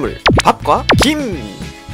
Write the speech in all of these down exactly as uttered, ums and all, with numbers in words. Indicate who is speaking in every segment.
Speaker 1: 준비물 밥과 김.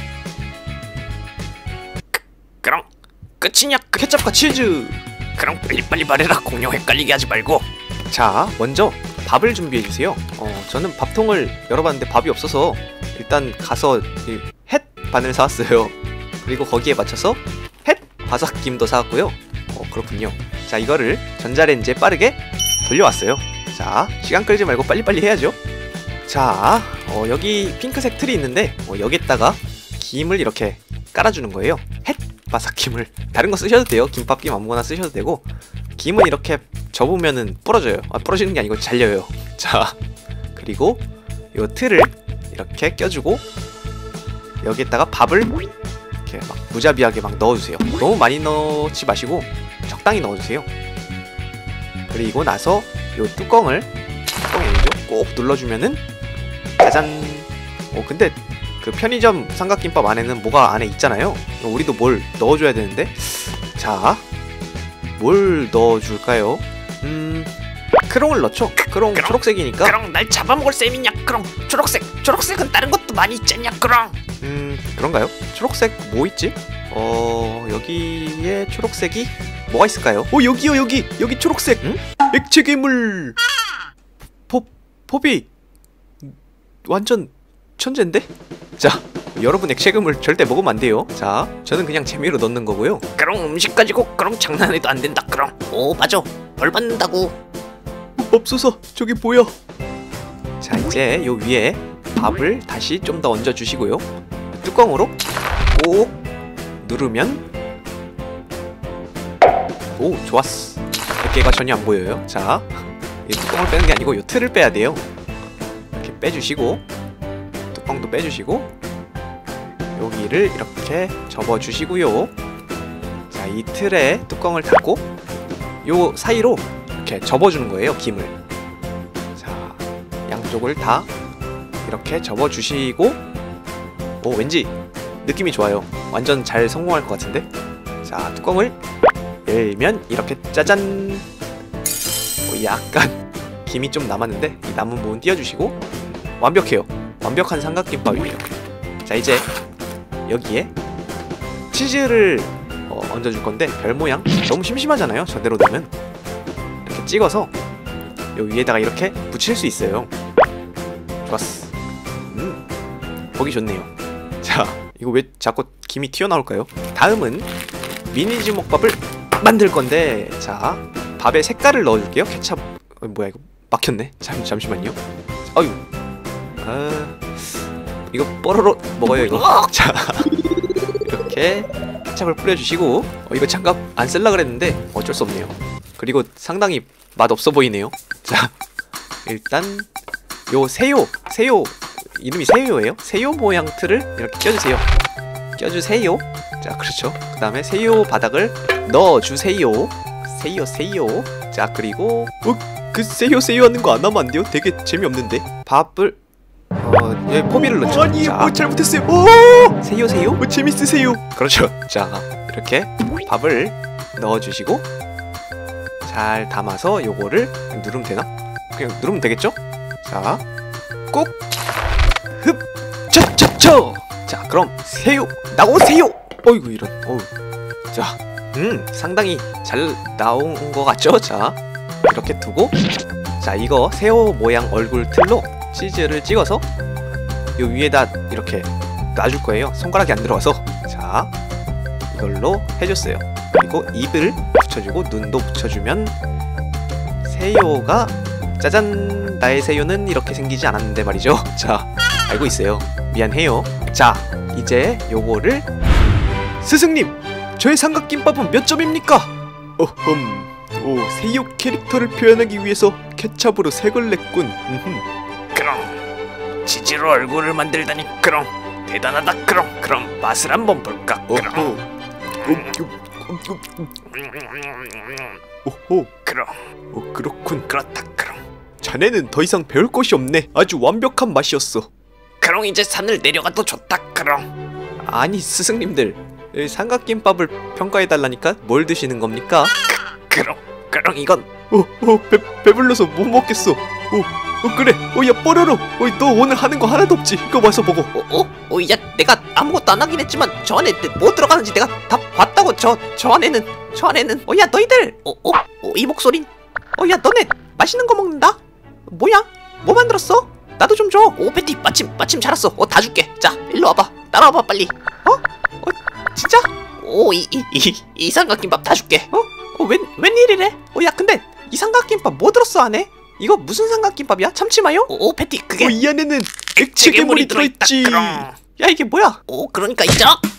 Speaker 2: 그럼 끝이냐?
Speaker 1: 케첩과 치즈.
Speaker 2: 그럼 빨리빨리 말해라. 공룡 헷갈리게 하지 말고.
Speaker 1: 자, 먼저 밥을 준비해 주세요. 어, 저는 밥통을 열어봤는데 밥이 없어서 일단 가서 이 햇 바늘 사왔어요. 그리고 거기에 맞춰서 햇 바삭김도 사왔고요. 어, 그렇군요. 자, 이거를 전자레인지에 빠르게 돌려왔어요. 자, 시간 끌지 말고 빨리빨리 해야죠. 자, 어, 여기 핑크색 틀이 있는데 어, 여기에다가 김을 이렇게 깔아주는 거예요. 햇 바삭김을. 다른 거 쓰셔도 돼요. 김밥김 아무거나 쓰셔도 되고, 김은 이렇게 접으면은 부러져요. 아, 부러지는 게 아니고 잘려요. 자, 그리고 요 틀을 이렇게 껴주고 여기에다가 밥을 이렇게 막 무자비하게 막 넣어주세요. 너무 많이 넣지 마시고 적당히 넣어주세요. 그리고 나서 요 뚜껑을 뚜껑이 아니죠? 꼭 눌러주면은 짜잔. 어 근데 그 편의점 삼각김밥 안에는 뭐가 안에 있잖아요. 우리도 뭘 넣어줘야 되는데, 자, 뭘 넣어줄까요? 음, 크롱을 넣죠. 크롱
Speaker 2: 크롱?
Speaker 1: 초록색이니까.
Speaker 2: 그럼 날 잡아먹을 셈이냐? 그럼 초록색. 초록색은 다른 것도 많이 있잖냐? 그럼.
Speaker 1: 음, 그런가요? 초록색 뭐 있지? 어, 여기에 초록색이 뭐가 있을까요? 어, 여기요, 여기, 여기 초록색. 응? 액체 괴물. 포, 포비. 완전 천재인데? 자, 여러분 액체 괴물 절대 먹으면 안 돼요. 자, 저는 그냥 재미로 넣는 거고요.
Speaker 2: 그럼 음식 가지고 그럼 장난해도 안 된다. 그럼. 오 맞아. 벌 받는다고.
Speaker 1: 맙소사, 저기 뭐야? 자, 이제 요 위에 밥을 다시 좀 더 얹어 주시고요. 뚜껑으로 꼭 누르면, 오, 좋았어. 백개가 전혀 안 보여요. 자, 이 뚜껑을 빼는 게 아니고 요 틀을 빼야 돼요. 이렇게 빼주시고 뚜껑도 빼주시고 여기를 이렇게 접어주시고요. 자, 이 틀에 뚜껑을 닫고 요 사이로 이렇게 접어주는 거예요, 김을. 자, 양쪽을 다 이렇게 접어주시고, 오, 왠지 느낌이 좋아요. 완전 잘 성공할 것 같은데? 자, 뚜껑을 열면 이렇게 짜잔. 오, 약간 김이 좀 남았는데 이 남은 부분 띄워주시고 완벽해요. 완벽한 삼각김밥이에요. 자, 이제 여기에 치즈를 어, 얹어줄 건데 별 모양 너무 심심하잖아요. 저대로 되면 이렇게 찍어서 요 위에다가 이렇게 붙일 수 있어요. 좋았어. 음, 보기 좋네요. 자, 이거 왜 자꾸 김이 튀어나올까요? 다음은 미니 주먹밥을 만들 건데, 자, 밥에 색깔을 넣어줄게요. 케첩. 어, 뭐야 이거 막혔네. 잠 잠시만요. 아유, 아, 이거 뽀로로 먹어요 이거. 자, 이렇게 케찹을 뿌려주시고 어, 이거 장갑 안 쓸라 그랬는데 어쩔 수 없네요. 그리고 상당히 맛없어 보이네요. 자, 일단 요 새우 새우 이름이 새우예요? 새우 모양 틀을 이렇게 껴주세요. 껴주세요. 자, 그렇죠. 그 다음에 새우 바닥을 넣어주세요. 새우 새우. 자, 그리고 어, 그 새우 새우 하는 거 안 하면 안 돼요? 되게 재미없는데. 밥을 어, 예, 포비를 넣죠. 아니, 자, 뭐 잘못했어요. 오! 새우 새우? 뭐 재밌으세요? 그렇죠. 자, 이렇게 밥을 넣어주시고 잘 담아서 요거를 누르면 되나? 그냥 누르면 되겠죠? 자, 꾹 흡! 차차차! 자, 그럼 새우 나오세요! 어이구, 이런. 어우. 자, 음, 상당히 잘 나온 것 같죠? 자, 이렇게 두고 자, 이거 새우 모양 얼굴 틀로 치즈를 찍어서 요 위에다 이렇게 놔줄 거예요. 손가락이 안 들어와서. 자, 이걸로 해줬어요. 그리고 입을 붙여주고 눈도 붙여주면 새우가 짜잔! 나의 새우는 이렇게 생기지 않았는데 말이죠. 자, 알고 있어요. 미안해요. 자, 이제 요거를 스승님! 저의 삼각김밥은 몇 점입니까? 어흠. 오, 새우 캐릭터를 표현하기 위해서 케찹으로 색을 냈군. 음흠.
Speaker 2: 그럼 치즈로 얼굴을 만들다니 그럼 대단하다. 그럼 그럼 맛을 한번 볼까. 그럼
Speaker 1: 오호.
Speaker 2: 그럼
Speaker 1: 어, 그렇군.
Speaker 2: 그렇다. 그럼
Speaker 1: 자네는 더 이상 배울 것이 없네. 아주 완벽한 맛이었어.
Speaker 2: 그럼 이제 산을 내려가도 좋다. 그럼
Speaker 1: 아니, 스승님들, 이 삼각김밥을 평가해달라니까 뭘 드시는 겁니까?
Speaker 2: 그럼 그럼 이건
Speaker 1: 어, 어, 배, 배불러서 못 먹겠어. 어, 어, 그래. 어, 야, 뽀로로. 어, 너 오늘 하는 거 하나도 없지. 이거 와서 보고.
Speaker 2: 어? 어? 어? 야, 내가 아무것도 안 하긴 했지만 저 안에 뭐 들어가는지 내가 다 봤다고. 저, 저 안에는 저 안에는 어, 야, 너희들 어? 어? 어? 이 목소린 어, 야, 너네 맛있는 거 먹는다? 뭐야? 뭐 만들었어? 나도 좀 줘. 오, 패티, 마침 마침 잘 왔어. 어, 다 줄게. 자, 일로 와봐. 따라와봐 빨리. 어? 어? 진짜? 오, 이, 이, 이, 이 삼각김밥 다 줄게. 어? 어, 웬, 웬일이래? 어, 야, 근데 이 삼각김밥 뭐 들었어 안에? 이거 무슨 삼각김밥이야? 참치마요? 오, 오 패티, 그게
Speaker 1: 어, 이 안에는 액체 괴물이 들어있지.
Speaker 2: 그럼.
Speaker 1: 야, 이게 뭐야?
Speaker 2: 오, 그러니까 이제